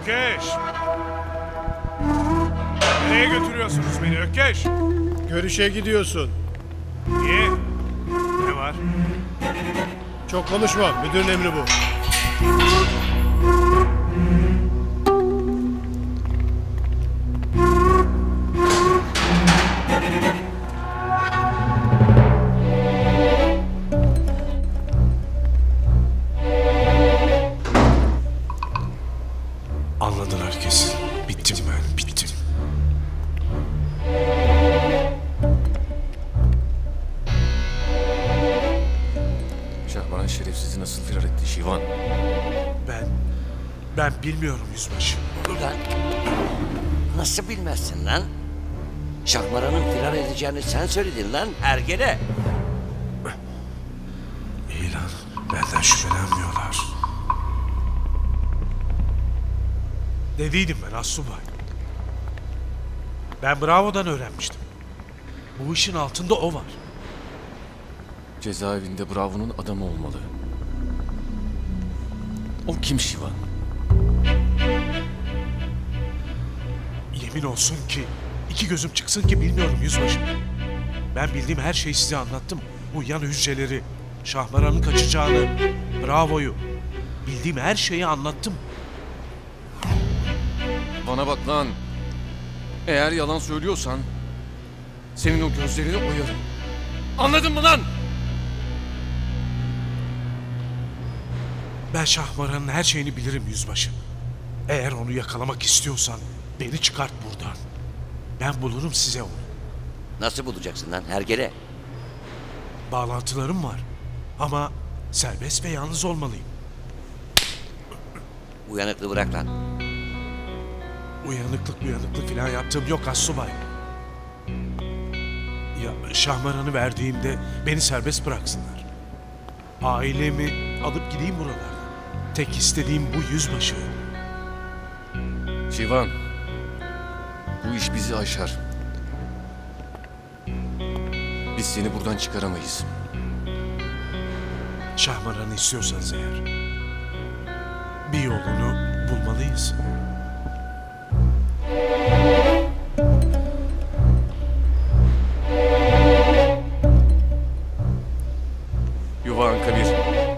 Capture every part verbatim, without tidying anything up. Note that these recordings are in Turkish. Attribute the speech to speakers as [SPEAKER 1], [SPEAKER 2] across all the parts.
[SPEAKER 1] Ökkeş! Nereye götürüyorsunuz beni Ökkeş?
[SPEAKER 2] Görüşe gidiyorsun.
[SPEAKER 1] Niye? Ne var?
[SPEAKER 2] Çok konuşma. Müdürün emri bu.
[SPEAKER 1] Anladılar kesin. Bittim ben, bittim.
[SPEAKER 3] Şahmaran şerefsizi nasıl firar etti Şivan?
[SPEAKER 1] Ben, ben bilmiyorum yüzbaşı.
[SPEAKER 4] Ulan nasıl bilmezsin lan? Şahmaran'ın firar edeceğini sen söyledin lan hergele.
[SPEAKER 1] İyi lan, benden şüphelenmiyorlar. Dediydim ben assubay. Ben Bravo'dan öğrenmiştim. Bu işin altında o var.
[SPEAKER 3] Cezaevinde Bravo'nun adamı olmalı. O kim Şivan?
[SPEAKER 1] Yemin olsun ki iki gözüm çıksın ki bilmiyorum yüzbaşı. Ben bildiğim her şeyi size anlattım. Bu yan hücreleri, Şahmaran'ın kaçacağını, Bravo'yu. Bildiğim her şeyi anlattım.
[SPEAKER 3] Bana bak lan. Eğer yalan söylüyorsan senin o gözlerini oyarım. Anladın mı lan?
[SPEAKER 1] Ben Şahmaran'ın her şeyini bilirim yüzbaşı. Eğer onu yakalamak istiyorsan beni çıkart buradan. Ben bulurum size onu.
[SPEAKER 4] Nasıl bulacaksın lan hergele?
[SPEAKER 1] Bağlantılarım var. Ama serbest ve yalnız olmalıyım.
[SPEAKER 4] Uyanıklığı bırak lan.
[SPEAKER 1] Uyanıklık uyanıklık falan yaptığım yok assubay. Ya Şahmaran'ı verdiğimde beni serbest bıraksınlar. Ailemi alıp gideyim buralardan. Tek istediğim bu yüzbaşı.
[SPEAKER 3] Şivan. Bu iş bizi aşar. Biz seni buradan çıkaramayız.
[SPEAKER 1] Şahmaran'ı istiyorsanız eğer bir yolunu bulmalıyız.
[SPEAKER 3] Yuva Anka bir.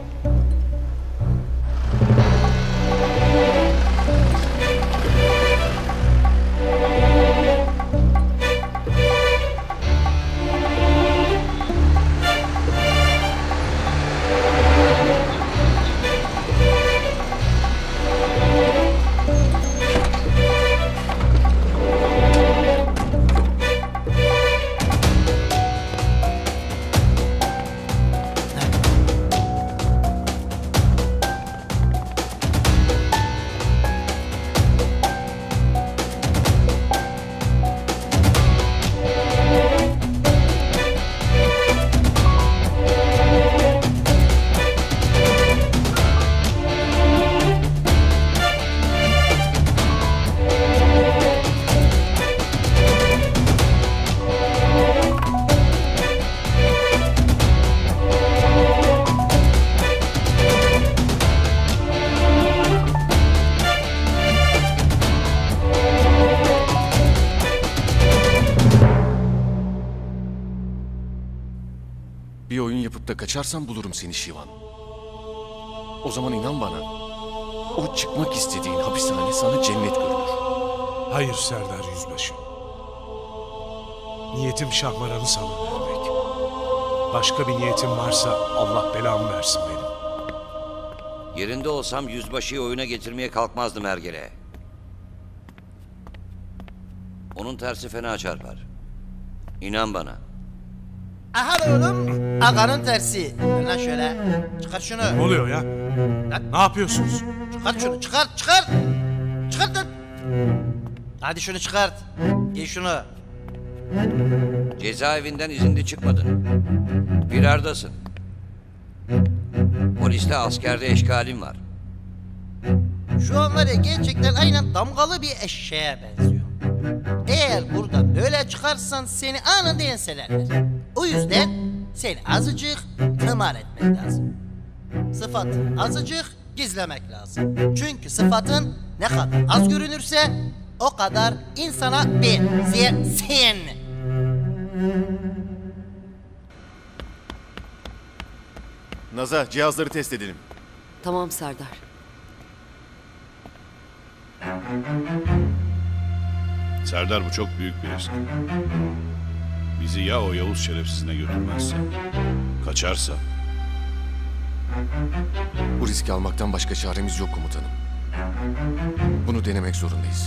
[SPEAKER 3] Bir oyun yapıp da kaçarsan bulurum seni Şivan. O zaman inan bana. O çıkmak istediğin hapishane sana cennet görünür.
[SPEAKER 1] Hayır Serdar Yüzbaşı. Niyetim Şahmaran'ı sana vermek. Başka bir niyetim varsa Allah belamı versin benim.
[SPEAKER 4] Yerinde olsam yüzbaşıyı oyuna getirmeye kalkmazdım hergele. Onun tersi fena çarpar. İnan bana.
[SPEAKER 5] Aha oğlum, ağanın tersi. Ver lan şöyle, çıkar şunu.
[SPEAKER 1] Ne oluyor ya?
[SPEAKER 5] Lan.
[SPEAKER 1] Ne yapıyorsunuz?
[SPEAKER 5] Çıkart şunu, çıkart, çıkart. Çıkart lan. Hadi şunu çıkart. Giy şunu.
[SPEAKER 4] Cezaevinden izinli çıkmadın. Firardasın. Poliste askerde eşkalin var.
[SPEAKER 5] Şu an var ya gerçekten aynen damgalı bir eşeğe benziyor. Eğer buradan böyle çıkarsan seni anında enselerler. O yüzden seni azıcık tımar etmek lazım. Sıfatını azıcık gizlemek lazım. Çünkü sıfatın ne kadar az görünürse o kadar insana benzersin.
[SPEAKER 3] Naza, cihazları test edelim.
[SPEAKER 6] Tamam Serdar.
[SPEAKER 7] Serdar, bu çok büyük bir risk. Bizi ya o Yavuz şerefsizine götürmezse, kaçarsa.
[SPEAKER 3] Bu riski almaktan başka çaremiz yok komutanım. Bunu denemek zorundayız.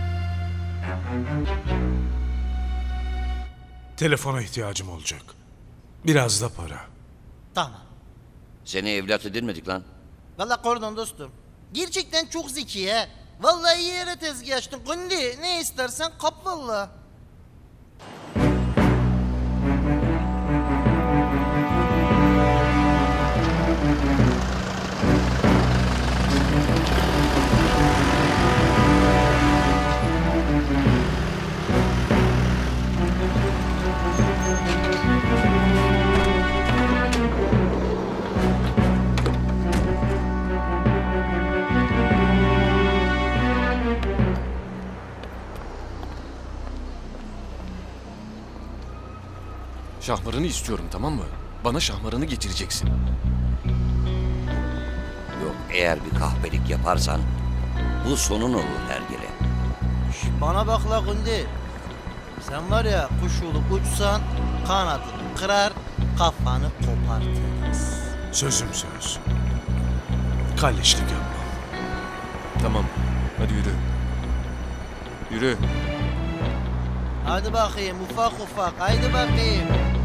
[SPEAKER 1] Telefona ihtiyacım olacak. Biraz da para.
[SPEAKER 5] Tamam.
[SPEAKER 4] Seni evlat edinmedik lan.
[SPEAKER 5] Vallahi pardon dostum. Gerçekten çok zeki ha. Vallahi iyi yere tezgah açtın. Kundi ne istersen kap vallahi.
[SPEAKER 3] Şahmaranı istiyorum, tamam mı? Bana şahmaranı getireceksin.
[SPEAKER 4] Yok, eğer bir kahpelik yaparsan bu sonun olur hergele.
[SPEAKER 5] Şş, bana bak la Kundi. Sen var ya kuş olup uçsan kanadını kırar kafanı kopartırız.
[SPEAKER 1] Sözüm söz. Kalleşlik yapma.
[SPEAKER 3] Tamam, hadi yürü. Yürü.
[SPEAKER 5] Hadi bakayım ufak ufak haydi bakayım.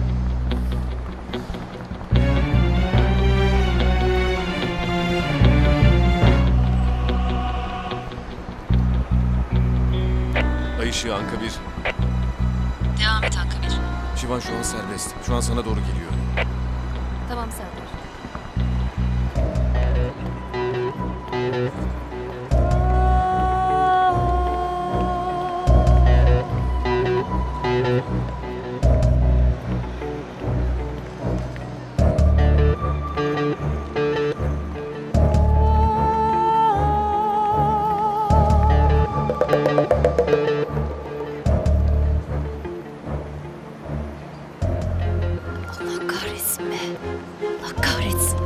[SPEAKER 3] Ay ışığı Anka bir.
[SPEAKER 6] Devam et Hakkı bir.
[SPEAKER 3] Şivan şu an serbest. Şu an sana doğru geliyor.
[SPEAKER 6] Tamam Serdar. Allah kahretsin be. Allah kahretsin.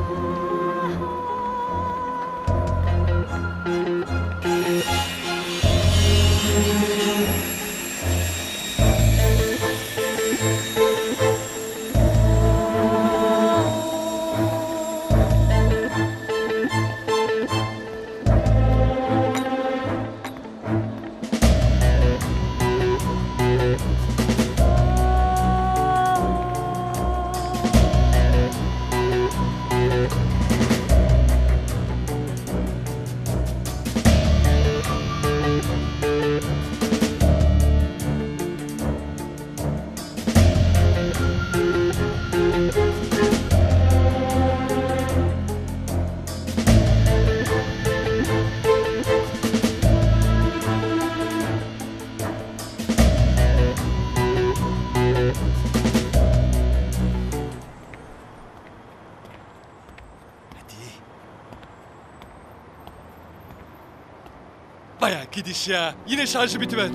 [SPEAKER 8] Bayağı gidiş ya. Yine şarjı bitiverdi.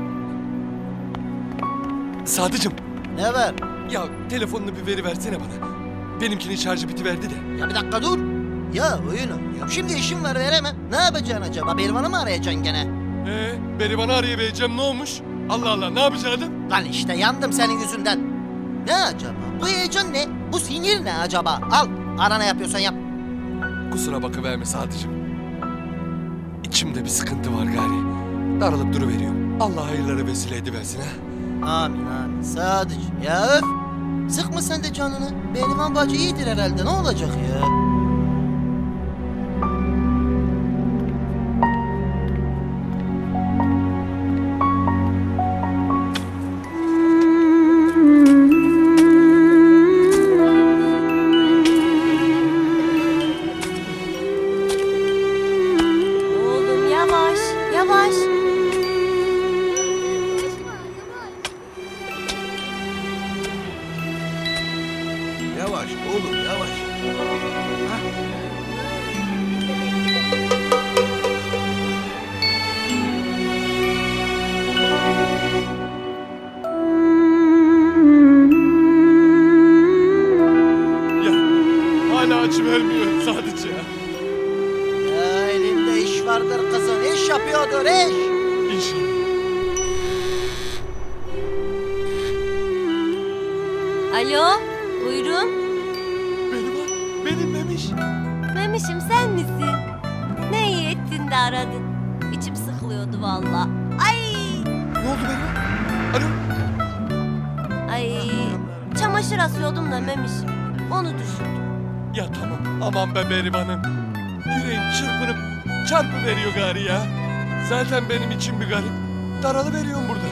[SPEAKER 8] Sadıcım,
[SPEAKER 5] Ne var?
[SPEAKER 8] ya telefonunu bir veriversene bana. Benimkinin şarjı bitiverdi de.
[SPEAKER 5] Ya bir dakika dur. Ya oyun oynuyorum. Şimdi işim var veremem. Ne yapacaksın acaba? Berivan'ı mı arayacaksın gene?
[SPEAKER 8] Ee, beni bana arayıvereceğim, ne olmuş? Allah Allah, ne yapacaktın?
[SPEAKER 5] Lan işte yandım senin yüzünden. Ne acaba? Bu heyecan ne? Bu sinir ne acaba? Al. Ara ne yapıyorsan yap.
[SPEAKER 8] Kusura bakıverme Sadıcım. İçimde bir sıkıntı var gari. Darılıp duruveriyorum. Allah hayırları vesile ediversin ha.
[SPEAKER 5] Amin amin. Sadıcığım ya öf. Sıkma sen de canını. Berivan bacı iyidir herhalde. Ne olacak ya?
[SPEAKER 6] Oğlum yavaş, yavaş.
[SPEAKER 9] Yavaş oğlum yavaş.
[SPEAKER 5] geliyordur eş.
[SPEAKER 8] İnşallah.
[SPEAKER 6] Alo, buyurun.
[SPEAKER 8] Benim ha, benim Memiş.
[SPEAKER 6] Memişim sen misin? Ne iyi ettin de aradın. İçim sıkılıyordu valla. Ay,
[SPEAKER 8] Ne oldu benim ha? Alo.
[SPEAKER 6] ay. Çamaşır asıyordum da Memişim. Onu düşündüm.
[SPEAKER 8] Ya tamam, aman be Berivan'ım. Yüreğim çırpınıp çarpı veriyor gari ya. Zaten benim için bir garip. Daralı veriyorum burada.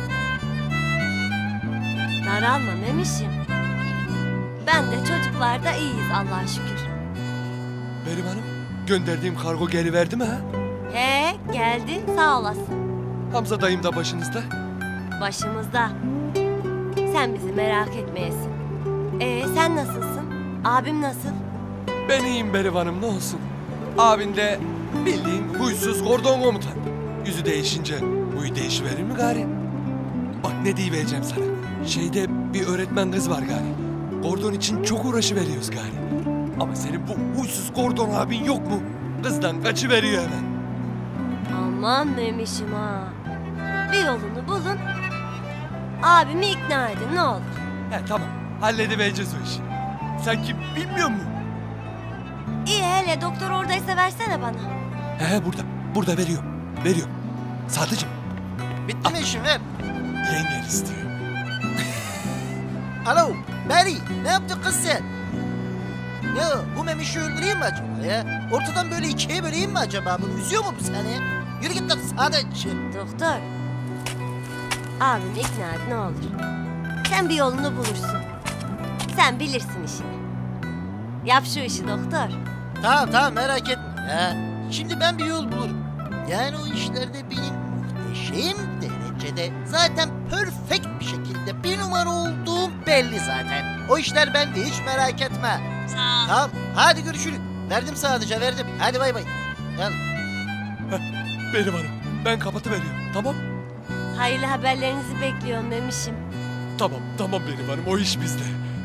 [SPEAKER 6] Daralma Memişim. Ben de çocuklar da iyiyiz Allah'a şükür.
[SPEAKER 8] Berivan'ım, gönderdiğim kargo geri verdi mi ha?
[SPEAKER 6] He, geldi sağ olasın.
[SPEAKER 8] Hamza dayım da başınızda.
[SPEAKER 6] Başımızda. Sen bizi merak etmeyesin. Ee sen nasılsın? Abim nasıl?
[SPEAKER 8] Ben iyiyim Berivan'ım, ne olsun. Abin de bildiğin huysuz kordon komutan. Yüzü değişince huyu değişiverir mi gari? Bak ne diyivereceğim sana. Şeyde bir öğretmen kız var gari. Kordon için çok uğraşıveriyoruz gari. Ama senin bu huysuz kordon abin yok mu? Kızdan kaçıveriyor hemen.
[SPEAKER 6] Aman Memişim ha. Bir yolunu bulun. Abimi ikna edin ne olur.
[SPEAKER 8] He tamam, halledivereceğiz o işi. Sen kim bilmiyor musun?
[SPEAKER 6] İyi hele doktor oradaysa versene bana.
[SPEAKER 8] He he burada, burada veriyorum. Veriyorum. Sadıcığım,
[SPEAKER 5] Bitti mi işin ver.
[SPEAKER 8] yengen istiyor.
[SPEAKER 5] Alo Beri ne yaptın kız sen? Ya bu Memiş'i öldüreyim mi acaba ya? Ortadan böyle ikiye böleyim mi acaba? Bunu üzüyor mu bu seni? Yürü git lan sadece.
[SPEAKER 6] Doktor. Abimi ikna et ne olur. Sen bir yolunu bulursun. Sen bilirsin işini. Yap şu işi doktor.
[SPEAKER 5] Tamam tamam merak etme ya. Şimdi ben bir yol bulurum. Yani o işlerde benim muhteşem derecede zaten perfect bir şekilde bir numara olduğum belli zaten. O işler bende hiç merak etme.
[SPEAKER 6] Sağ ol.
[SPEAKER 5] Tamam hadi görüşürüz. Verdim sadece verdim. Hadi bay bay. Gel.
[SPEAKER 8] Berivan'ım, ben kapatıveriyorum, tamam?
[SPEAKER 6] Hayırlı haberlerinizi bekliyorum Memişim.
[SPEAKER 8] Tamam, tamam Berivan'ım, o iş bizde.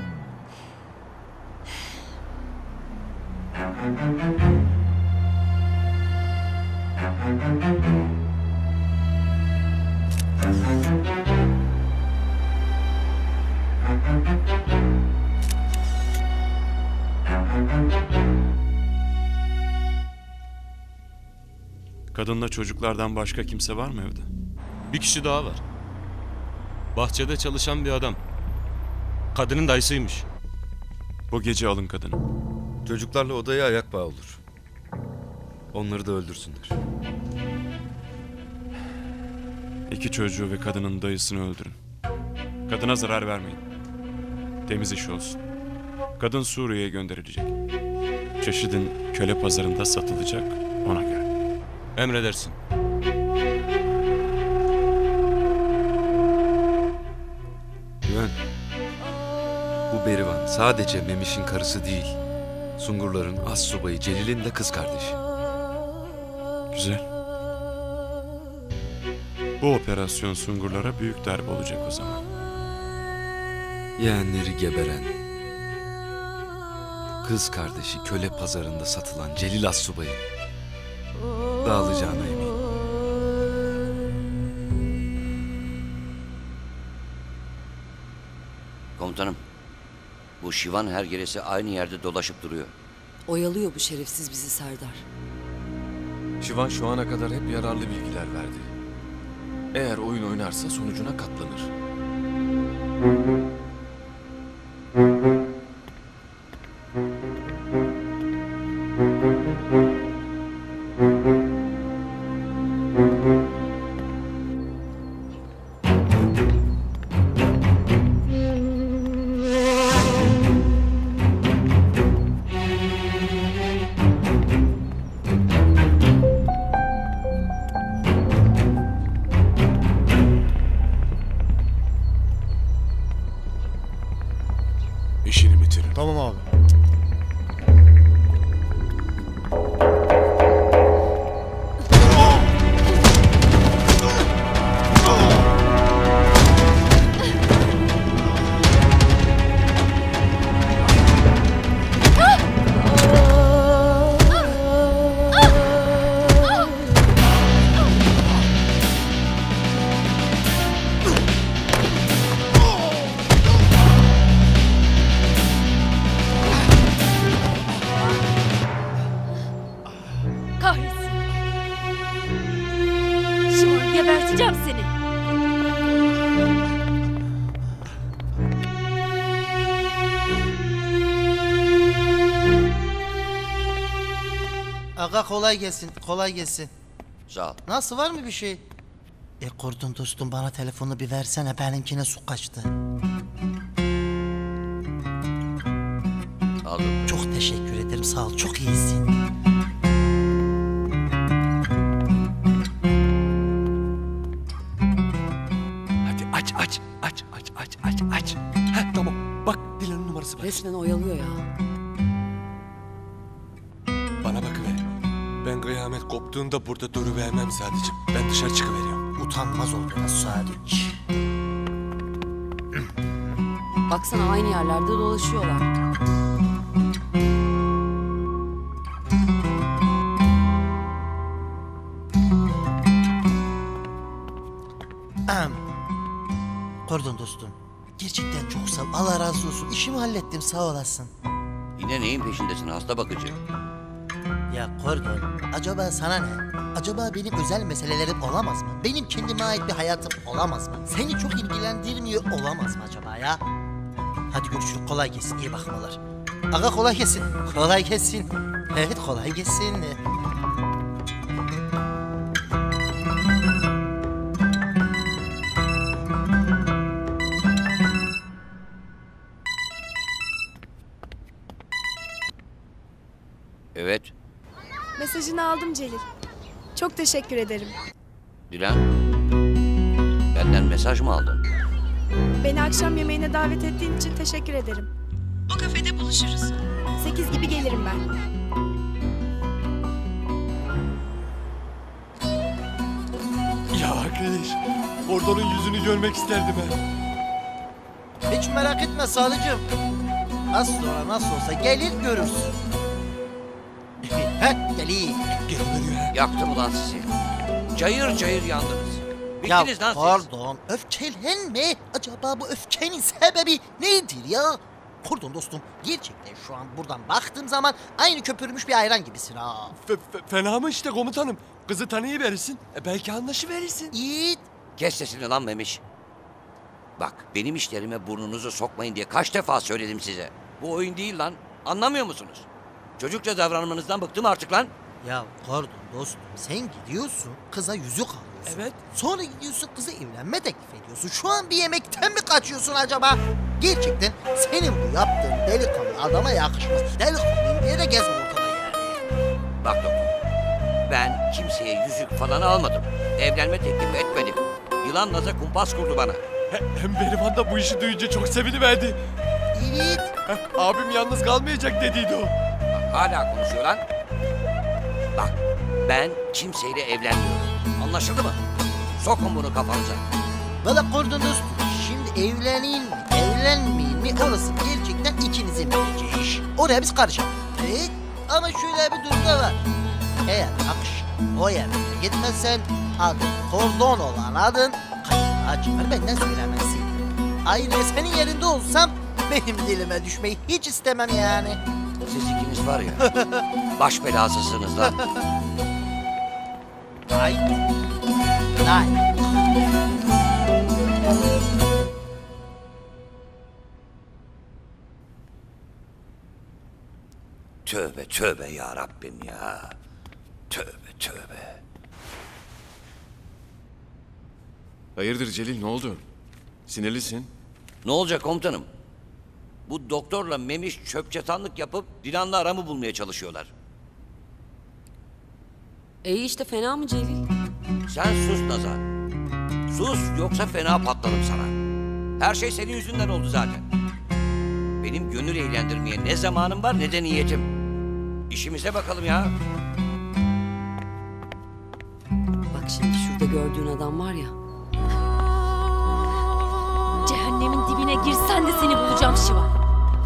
[SPEAKER 9] Kadınla çocuklardan başka kimse var mı evde? Bir kişi daha var. Bahçede çalışan bir adam. Kadının dayısıymış. Bu gece alın kadını.
[SPEAKER 10] Çocuklarla odaya ayak bağı olur. Onları da öldürsünler.
[SPEAKER 9] İki çocuğu ve kadının dayısını öldürün. Kadına zarar vermeyin. Temiz iş olsun. Kadın Suriye'ye gönderilecek. Çeşidin köle pazarında satılacak, ona göre. Emredersin.
[SPEAKER 10] Güven. Bu Berivan sadece Memiş'in karısı değil. Sungurların as subayı Celil'in de kız kardeşi.
[SPEAKER 9] Güzel. Bu operasyon Sungurlara büyük darbe olacak o zaman.
[SPEAKER 10] Yeğenleri geberen, kız kardeşi köle pazarında satılan Celil as subayı dağılacağına eminim.
[SPEAKER 4] Komutanım, bu Şivan hergelesi aynı yerde dolaşıp duruyor.
[SPEAKER 11] Oyalıyor bu şerefsiz bizi Serdar.
[SPEAKER 3] Şivan şu ana kadar hep yararlı bilgiler verdi. Eğer oyun oynarsa sonucuna katlanır.
[SPEAKER 1] İşini bitirin.
[SPEAKER 2] Tamam abi.
[SPEAKER 12] Geberteceğim seni.
[SPEAKER 5] Aga kolay gelsin, kolay gelsin.
[SPEAKER 4] Sağ ol.
[SPEAKER 5] Nasıl, var mı bir şey? E kurdun dostum, bana telefonu bir versene, benimkine su kaçtı.
[SPEAKER 4] Aldım.
[SPEAKER 5] Çok teşekkür ederim, sağ ol, çok iyisin.
[SPEAKER 8] Hadi aç aç aç aç aç aç aç. Heh, tamam bak Dilan'ın numarası var.
[SPEAKER 11] Resmen oyalıyor ya.
[SPEAKER 8] Bana bakıver. Ben kıyamet koptuğunda burada duruvermem sadece. Ben dışarı çıkıveriyorum.
[SPEAKER 5] Utanmaz oldun Sadıç.
[SPEAKER 11] Baksana aynı yerlerde dolaşıyorlar.
[SPEAKER 5] Ahem. Kurdun dostum. Gerçekten çok sağ ol. Allah razı olsun. İşimi hallettim, sağ olasın.
[SPEAKER 4] Yine neyin peşindesin hasta bakıcı?
[SPEAKER 5] Ya Kordon, acaba sana ne? Acaba benim özel meselelerim olamaz mı? Benim kendime ait bir hayatım olamaz mı? Seni çok ilgilendirmiyor olamaz mı acaba ya? Hadi görüşürüz, kolay gelsin, iyi bakmalar. Aga kolay gelsin, kolay gelsin. Evet, kolay gelsin.
[SPEAKER 4] Evet.
[SPEAKER 13] Mesajını aldım Celil. Çok teşekkür ederim.
[SPEAKER 4] Dilan. Benden mesaj mı aldın?
[SPEAKER 13] Beni akşam yemeğine davet ettiğin için teşekkür ederim. O kafede buluşuruz. Sekiz gibi gelirim ben.
[SPEAKER 8] Ya arkadaş, Gordon'un yüzünü görmek isterdim ben.
[SPEAKER 5] Hiç merak etme Sadıcığım. Az sonra nasıl olsa gelir görürsün. Heh, deli.
[SPEAKER 4] Yaktım ulan sizi. Cayır cayır yandınız.
[SPEAKER 5] Ya
[SPEAKER 4] Bittiniz lan siz.
[SPEAKER 5] pardon, öfkelenme. Acaba bu öfkenin sebebi nedir ya? Pardon dostum, gerçekten şu an buradan baktığım zaman aynı köpürmüş bir ayran gibisin ha.
[SPEAKER 8] Fe- fe- fena mı işte komutanım? Kızı tanıyıverirsin. E belki anlaşıverirsin.
[SPEAKER 5] Yiğit.
[SPEAKER 4] Kes sesini lan Memiş. Bak benim işlerime burnunuzu sokmayın diye kaç defa söyledim size. Bu oyun değil lan. Anlamıyor musunuz? Çocukça davranmanızdan bıktım artık lan.
[SPEAKER 5] Ya pardon dostum, sen gidiyorsun kıza yüzük alıyorsun.
[SPEAKER 8] Evet.
[SPEAKER 5] Sonra gidiyorsun kıza evlenme teklif ediyorsun. Şu an bir yemekten mi kaçıyorsun acaba? Gerçekten senin bu yaptığın delikanlı adama yakışmaz. Delikanlıyım diye de gezme ortada yani.
[SPEAKER 4] Bak doktor. Ben kimseye yüzük falan almadım. Evlenme teklifi etmedim. Yılan naza kumpas kurdu bana.
[SPEAKER 8] He- Hem Berivan da bu işi duyunca çok seviniverdi.
[SPEAKER 5] Evet.
[SPEAKER 8] Heh, abim yalnız kalmayacak dediydi o.
[SPEAKER 4] Bak, hala konuşuyor lan. Bak ben kimseyle evlenmiyorum. Anlaşıldı mı? Sokun bunu kafanıza.
[SPEAKER 5] Valla pardon dostum, şimdi evleneyim mi, evlenmeyeyim mi orası gerçekten ikinizin bileceği iş. Oraya biz karışamayız. Evet, ama şöyle bir durum da var. Eğer akşam o yerlere gitmezsen adın kordon olan adın kayıtlığa çıkar, benden söylemezsin. Ayrıca senin yerinde olsam benim dilime düşmeyi hiç istemem yani.
[SPEAKER 4] Siz ikiniz var ya baş belasısınız lan.
[SPEAKER 5] Ay. Ay.
[SPEAKER 4] Tövbe tövbe ya Rabbim ya. Tövbe tövbe.
[SPEAKER 3] Hayırdır Celil, ne oldu? Sinirlisin.
[SPEAKER 4] Ne olacak komutanım? Bu doktorla Memiş çöpçatanlık yapıp Dilan'la aramı bulmaya çalışıyorlar.
[SPEAKER 11] E işte fena mı Celil?
[SPEAKER 4] Sen sus Nazan. Sus yoksa fena patlarım sana. Her şey senin yüzünden oldu zaten. Benim gönül eğlendirmeye ne zamanım var ne de niyetim. İşimize bakalım ya.
[SPEAKER 11] Bak şimdi şurada gördüğün adam var ya.
[SPEAKER 12] Cehennemin dibine girsen de seni bulacağım Şivan.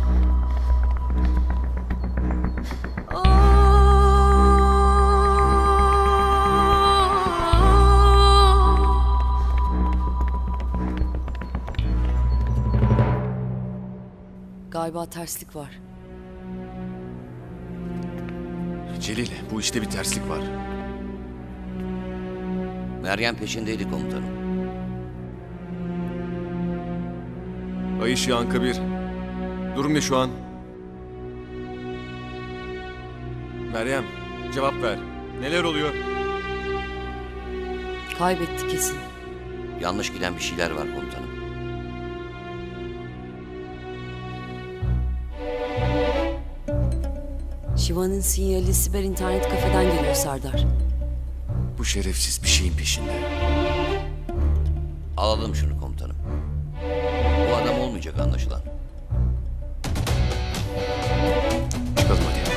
[SPEAKER 11] Galiba terslik var.
[SPEAKER 3] Celil, bu işte bir terslik var.
[SPEAKER 4] Meryem peşindeydi komutanım.
[SPEAKER 3] Ay ışığı Anka bir. Durum ne şu an? Meryem, cevap ver. Neler oluyor?
[SPEAKER 11] Kaybetti kesin.
[SPEAKER 4] Yanlış giden bir şeyler var komutanım.
[SPEAKER 11] Şiva'nın sinyali siber internet kafeden geliyor Serdar.
[SPEAKER 3] Bu şerefsiz bir şeyin peşinde.
[SPEAKER 4] Alalım şunu komutanım. Bu adam olmayacak anlaşılan.
[SPEAKER 3] Çıkalım hadi.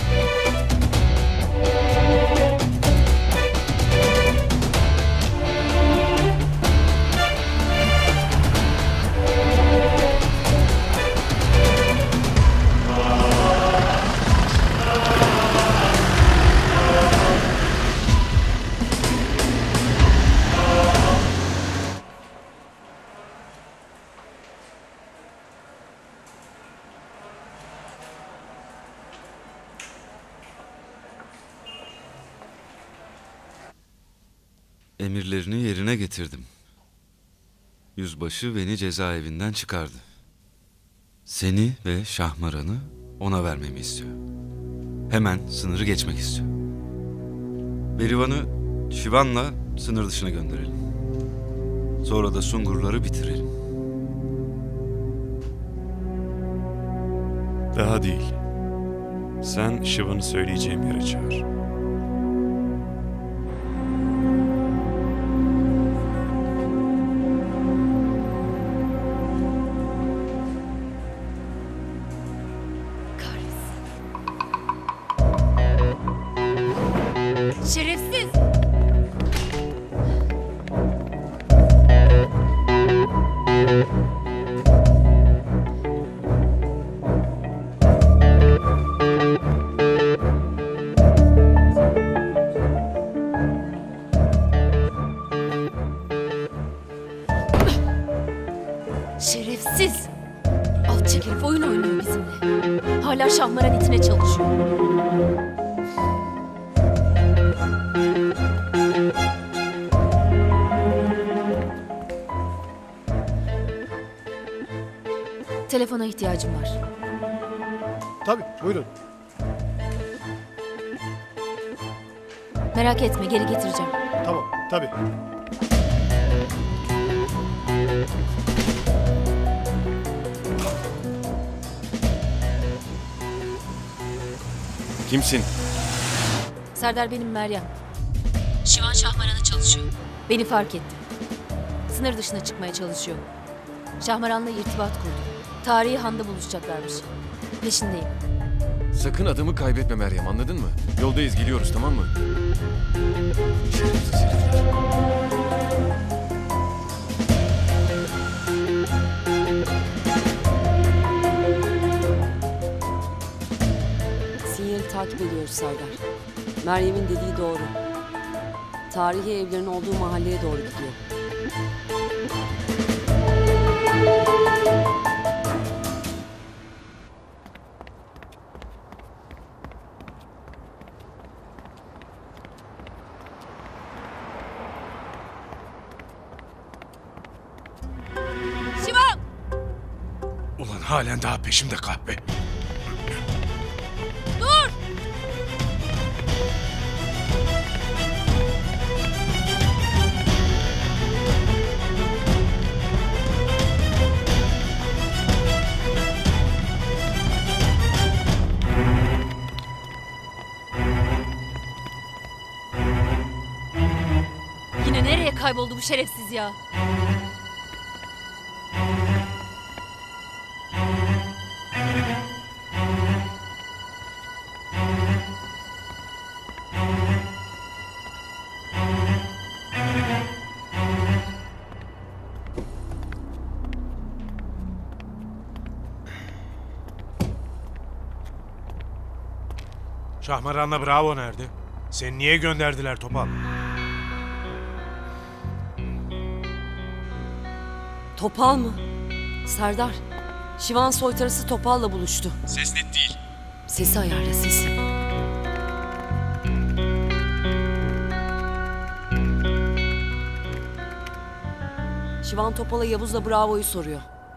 [SPEAKER 10] Emirlerini yerine getirdim. Yüzbaşı beni cezaevinden çıkardı. Seni ve Şahmaran'ı ona vermemi istiyor. Hemen sınırı geçmek istiyor. Berivan'ı Şivan'la sınır dışına gönderelim. Sonra da Sungurları bitirelim.
[SPEAKER 9] Daha değil. Sen Şivan'ı söyleyeceğim yere çağır.
[SPEAKER 12] Şerefsiz! Şerefsiz! Alçak herif oyun oynuyor bizimle. Hala Şahmaran itine çalışıyor. Telefona ihtiyacım var.
[SPEAKER 2] Tabii, buyurun.
[SPEAKER 12] Merak etme, geri getireceğim.
[SPEAKER 2] Tamam, tabii.
[SPEAKER 3] Kimsin?
[SPEAKER 12] Serdar benim Meryem. Şivan Şahmaran'a çalışıyor. Beni fark etti. Sınır dışına çıkmaya çalışıyor. Şahmaran'la irtibat kurdu. Tarihi Han'da buluşacaklarmış. Peşindeyim.
[SPEAKER 3] Sakın adımı kaybetme Meryem, anladın mı? Yoldayız, geliyoruz, tamam mı? Şerefsiz herifler.
[SPEAKER 11] Sinyali takip ediyoruz Serdar. Meryem'in dediği doğru. Tarihi evlerin olduğu mahalleye doğru gidiyor.
[SPEAKER 12] Şivan!
[SPEAKER 1] Ulan halen daha peşimde kahpe.
[SPEAKER 12] Dur! Yine nereye kayboldu bu şerefsiz ya?
[SPEAKER 1] Şahmaran'la Bravo nerede? Seni niye gönderdiler Topal?
[SPEAKER 11] Topal mı? Serdar, Şivan soytarısı Topal'la buluştu.
[SPEAKER 9] Ses net değil.
[SPEAKER 11] Sesi ayarla, sesi. Şivan Topal'a Yavuz'la Bravo'yu soruyor.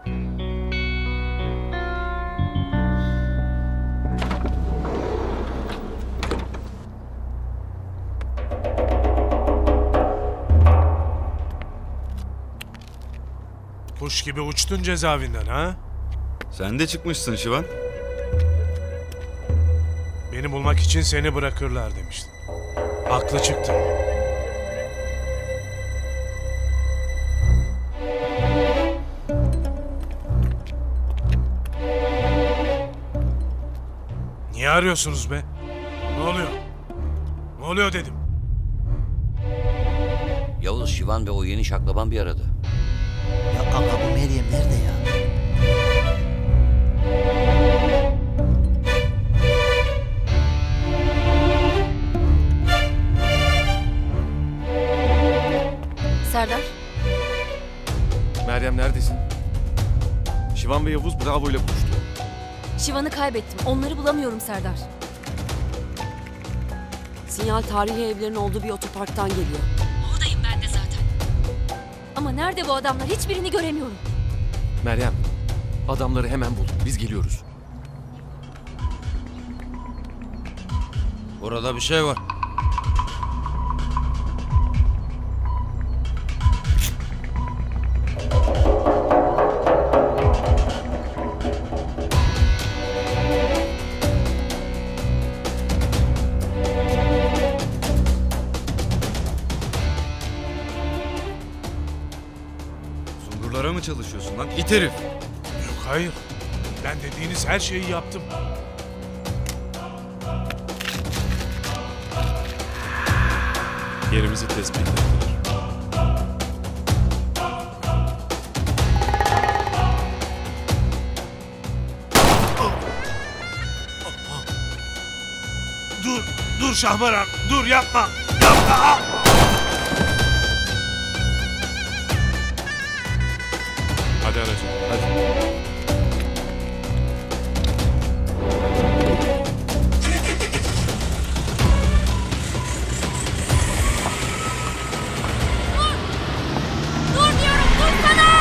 [SPEAKER 1] Kuş gibi uçtun cezaevinden ha?
[SPEAKER 10] Sen de çıkmışsın Şivan.
[SPEAKER 1] Beni bulmak için seni bırakırlar demiştin. Haklı çıktın. Niye arıyorsunuz be? Ne oluyor? Ne oluyor dedim.
[SPEAKER 4] Yavuz, Şivan ve o yeni şaklaban bir arada.
[SPEAKER 5] Ya aga bu Meryem nerede ya?
[SPEAKER 12] Serdar,
[SPEAKER 3] Meryem neredesin? Şivan ve Yavuz Bravo ile buluştu.
[SPEAKER 12] Şivan'ı kaybettim. Onları bulamıyorum Serdar.
[SPEAKER 11] Sinyal tarihi evlerin olduğu bir otoparktan geliyor.
[SPEAKER 12] Oradayım ben de zaten. Ama nerede bu adamlar? Hiçbirini göremiyorum.
[SPEAKER 3] Meryem, adamları hemen bul. Biz geliyoruz.
[SPEAKER 4] Orada bir şey var.
[SPEAKER 10] Sungurlara mı çalışıyorsun lan? İt herif.
[SPEAKER 1] Yok hayır. Ben dediğiniz her şeyi yaptım.
[SPEAKER 9] Yerimizi tespit ettiler.
[SPEAKER 1] Dur, dur Şahmaran, dur yapma, yapma!
[SPEAKER 9] Hadi aracım.
[SPEAKER 3] Hadi.
[SPEAKER 12] Dur diyorum, dur sana!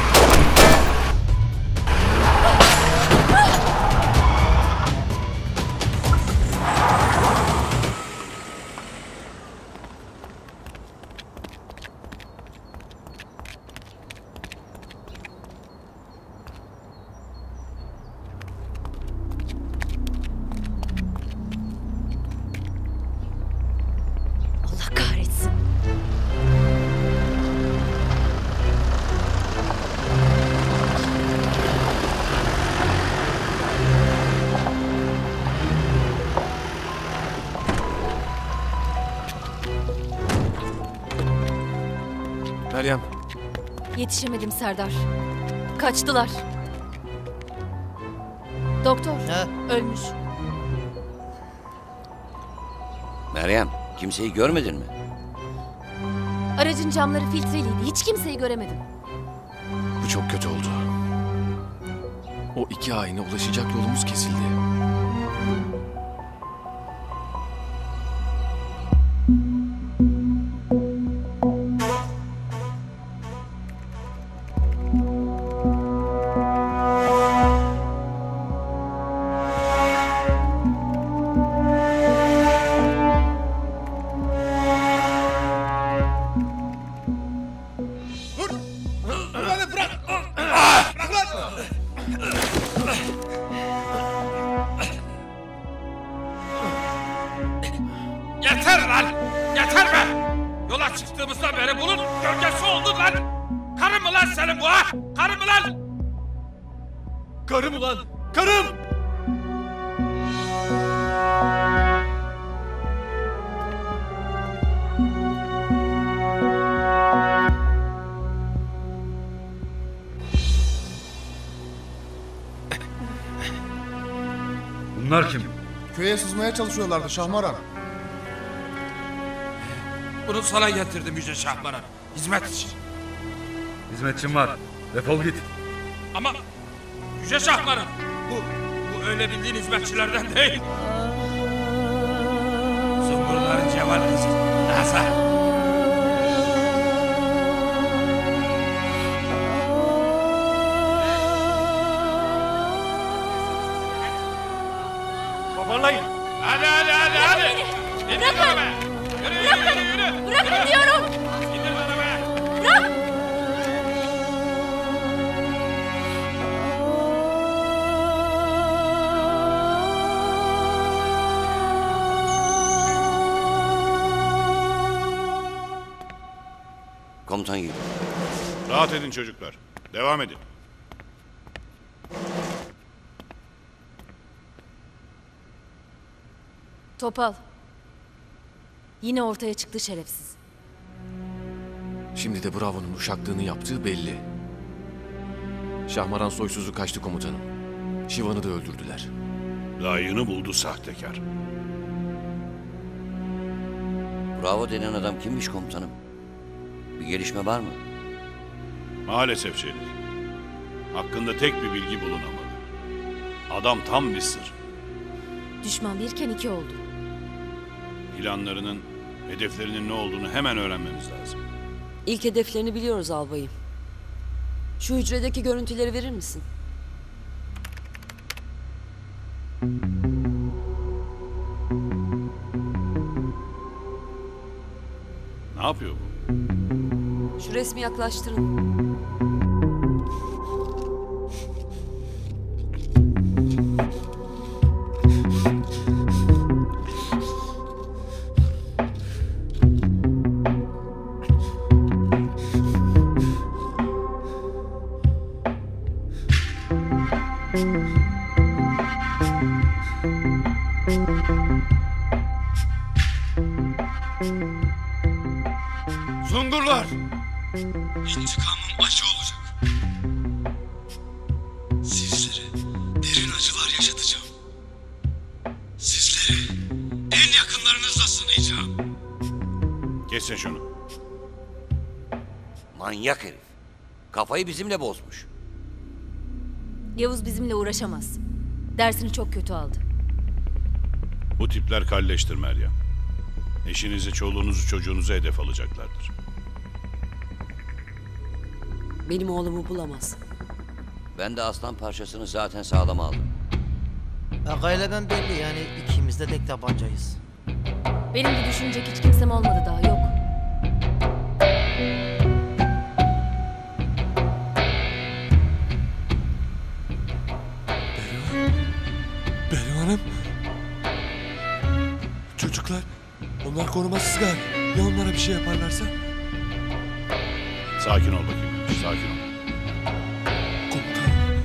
[SPEAKER 12] Allah kahretsin.
[SPEAKER 3] Meryem,
[SPEAKER 12] Yetişemedim Serdar. Kaçtılar. Doktor,
[SPEAKER 5] Ha?
[SPEAKER 12] ölmüş.
[SPEAKER 4] Meryem, kimseyi görmedin mi?
[SPEAKER 12] Aracın camları filtreliydi. Hiç kimseyi göremedim.
[SPEAKER 3] bu çok kötü oldu. O iki haine ulaşacak yolumuz kesildi.
[SPEAKER 14] Yeter lan! Yeter be! Yola çıktığımızdan beri bunun gölgesi oldun lan! Karın mı lan senin bu ha? Karın mı lan?
[SPEAKER 3] Karım ulan! Karım!
[SPEAKER 10] Bunlar kim?
[SPEAKER 2] Köye sızmaya çalışıyorlardı Şahmaran.
[SPEAKER 14] Bunu sana getirdim Yüce Şahmaran. Hizmet için.
[SPEAKER 10] Hizmetçim var. Defol git.
[SPEAKER 14] Ama Yüce Şahmaran, bu, bu öyle bildiğin hizmetçilerden değil. Sungurların cevalisi. Nazar.
[SPEAKER 12] Bırakın! Bırakın! Bırakın diyorum! Bırak!
[SPEAKER 4] Komutan gibi.
[SPEAKER 7] Rahat edin çocuklar. Devam edin.
[SPEAKER 12] Topal. Yine ortaya çıktı şerefsiz.
[SPEAKER 3] Şimdi de Bravo'nun uşaklığını yaptığı belli. Şahmaran soysuzu kaçtı komutanım. Şivan'ı da öldürdüler.
[SPEAKER 7] Layığını buldu sahtekar.
[SPEAKER 4] Bravo denen adam kimmiş komutanım? Bir gelişme var mı?
[SPEAKER 7] Maalesef Şerif. Hakkında tek bir bilgi bulunamadı. Adam tam bir sır.
[SPEAKER 12] Düşman birken iki oldu.
[SPEAKER 7] Planlarının, hedeflerinin ne olduğunu hemen öğrenmemiz lazım.
[SPEAKER 11] İlk hedeflerini biliyoruz albayım. Şu hücredeki görüntüleri verir misin?
[SPEAKER 7] Ne yapıyor bu?
[SPEAKER 11] Şu resmi yaklaştırın.
[SPEAKER 14] Sungurlar!
[SPEAKER 10] İntikamım acı olacak. Sizlere derin acılar yaşatacağım. Sizleri en yakınlarınızla sınayacağım.
[SPEAKER 7] Kesin şunu.
[SPEAKER 4] Manyak herif. Kafayı bizimle bozmuş.
[SPEAKER 12] Yavuz bizimle uğraşamaz. Dersini çok kötü aldı.
[SPEAKER 7] Bu tipler kalleştir Meryem. Eşinizi, çoluğunuzu, çocuğunuzu hedef alacaklardır.
[SPEAKER 11] Benim oğlumu bulamaz.
[SPEAKER 4] Ben de aslan parçasını zaten sağlam aldım.
[SPEAKER 5] Agayla belli yani ikimiz de tek tabancayız.
[SPEAKER 12] Benim de düşünecek hiç kimsem olmadı daha, yok.
[SPEAKER 8] Behrivan'ım. Çocuklar, onlar korumasız galiba. Ya onlara bir şey yaparlarsa?
[SPEAKER 7] Sakin ol bakayım. Sakin ol.
[SPEAKER 8] Komutanım.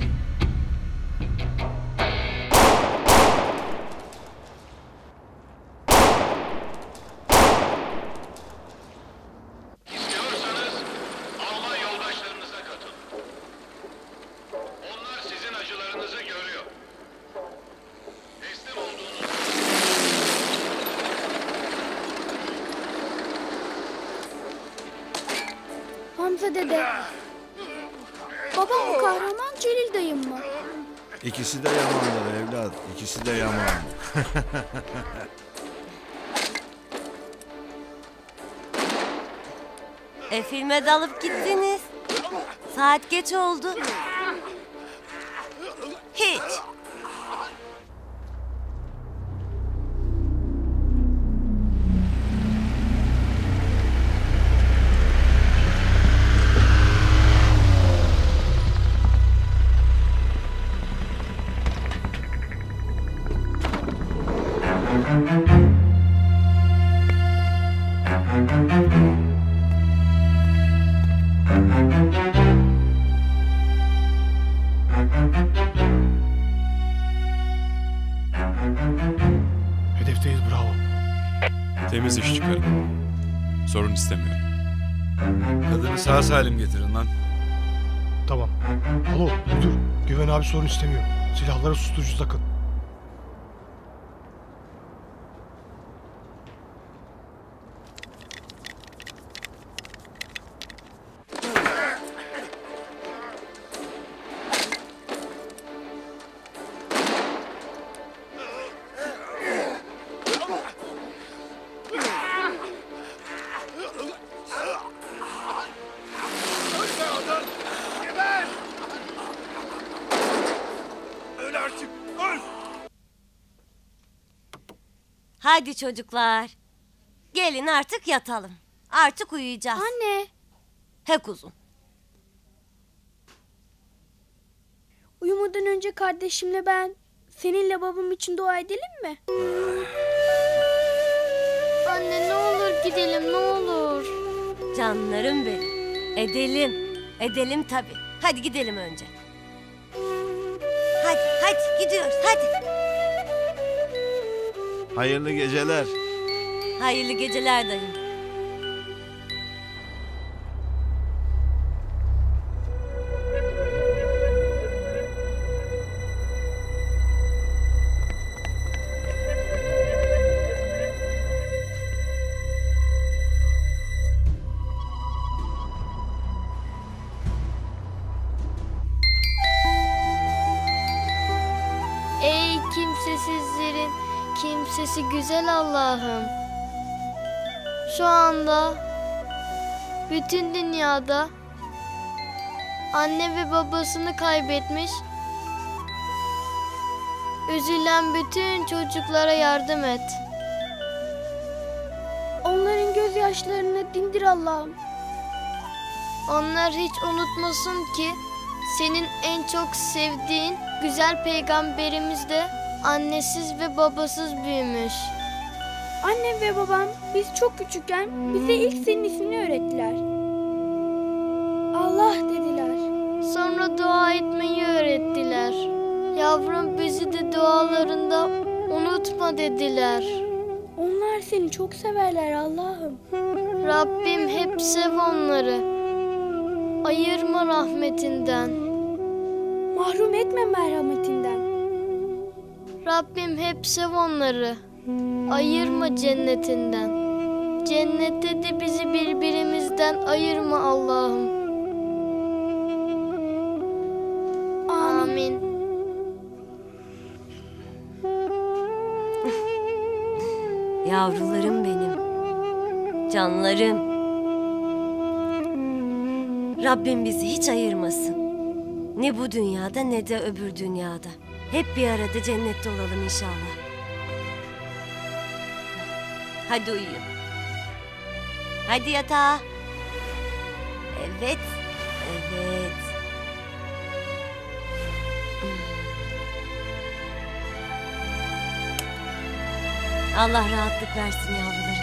[SPEAKER 7] İstiyorsanız Alman yoldaşlarınıza katılın. Onlar sizin acılarınızı görüyor. Teslim olduğunuz...
[SPEAKER 15] Hamza dede. Babam mı kahraman, Celil dayım mı?
[SPEAKER 2] İkisi de yamanlar evlat. İkisi de yaman.
[SPEAKER 6] E filme dalıp gittiniz. Saat geç oldu. Hiç.
[SPEAKER 2] Hedefteyiz bravo.
[SPEAKER 9] Temiz iş çıkarın. Sorun istemiyorum.
[SPEAKER 10] Kadını sağ salim getirin lan.
[SPEAKER 2] Tamam. Alo müdür. Güven abi sorun istemiyor. Silahlara susturucu takın.
[SPEAKER 6] Hadi çocuklar. Gelin artık yatalım. Artık uyuyacağız.
[SPEAKER 15] Anne.
[SPEAKER 6] He kuzum.
[SPEAKER 15] Uyumadan önce kardeşimle ben seninle babam için dua edelim mi? Anne ne olur gidelim ne olur.
[SPEAKER 6] Canlarım benim. Edelim. Edelim tabii. Hadi gidelim önce. Hadi hadi gidiyoruz hadi.
[SPEAKER 16] Hayırlı geceler.
[SPEAKER 6] Hayırlı geceler dayım.
[SPEAKER 15] Ey kimsesizlerin kimsesi güzel Allah'ım. Şu anda bütün dünyada anne ve babasını kaybetmiş, üzülen bütün çocuklara yardım et. Onların gözyaşlarını dindir Allah'ım. Onlar hiç unutmasın ki senin en çok sevdiğin güzel peygamberimiz de annesiz ve babasız büyümüş. Annem ve babam biz çok küçükken bize ilk senin ismini öğrettiler. Allah dediler. Sonra dua etmeyi öğrettiler. Yavrum bizi de dualarında unutma dediler. Onlar seni çok severler Allah'ım. Rabbim hep sev onları. Ayırma rahmetinden. Mahrum etme merhametinden. Rabbim hep sev onları. Ayırma cennetinden. Cennette de bizi birbirimizden ayırma Allah'ım. Amin.
[SPEAKER 6] Yavrularım benim. Canlarım. Rabbim bizi hiç ayırmasın. Ne bu dünyada ne de öbür dünyada. Hep bir arada cennette olalım inşallah. Hadi uyuyun. Hadi yatağa. Evet. Evet. Allah rahatlık versin yavrularım.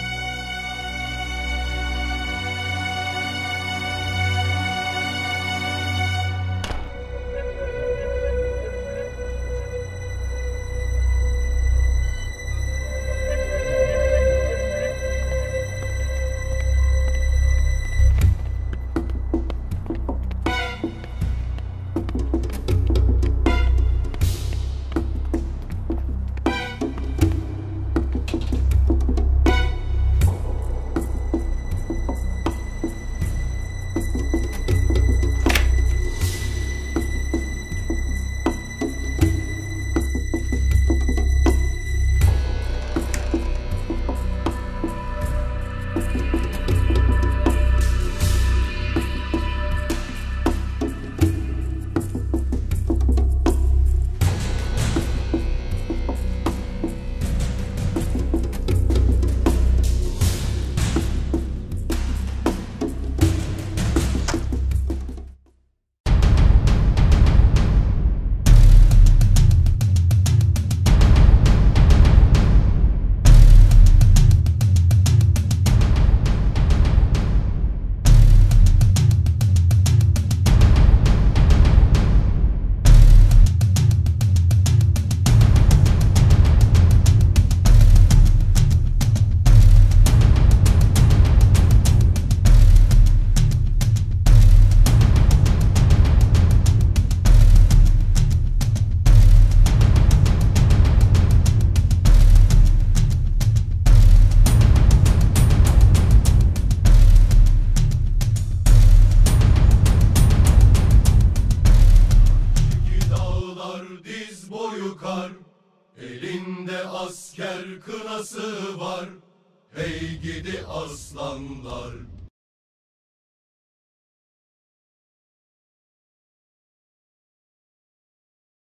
[SPEAKER 17] Elinde asker kınası var. Hey gidi aslanlar.